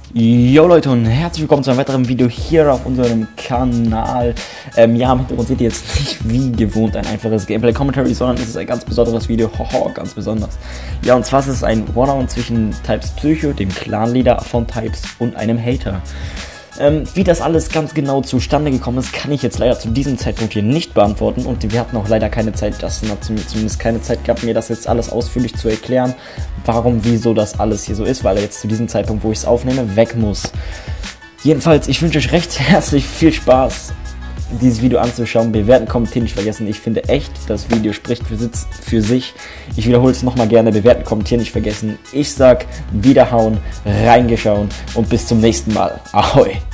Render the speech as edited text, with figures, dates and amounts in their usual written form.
Jo Leute und herzlich willkommen zu einem weiteren Video hier auf unserem Kanal. Ja, im Hintergrund seht ihr jetzt nicht wie gewohnt ein einfaches Gameplay-Commentary, sondern es ist ein ganz besonderes Video, ganz besonders. Ja, und zwar ist es ein One-on-One zwischen Types Psycho, dem Clan-Leader von Types, und einem Hater. Wie das alles ganz genau zustande gekommen ist, kann ich jetzt leider zu diesem Zeitpunkt hier nicht beantworten, und wir hatten auch leider keine Zeit, zumindest keine Zeit gehabt, mir das jetzt alles ausführlich zu erklären, warum, wieso das alles hier so ist, weil er jetzt zu diesem Zeitpunkt, wo ich es aufnehme, weg muss. Jedenfalls, ich wünsche euch recht herzlich viel Spaß, dieses Video anzuschauen. Bewerten, kommentieren nicht vergessen. Ich finde echt, das Video spricht für sich. Ich wiederhole es nochmal gerne. Bewerten, kommentieren nicht vergessen. Ich sag wiederhauen, reingeschaut und bis zum nächsten Mal. Ahoi!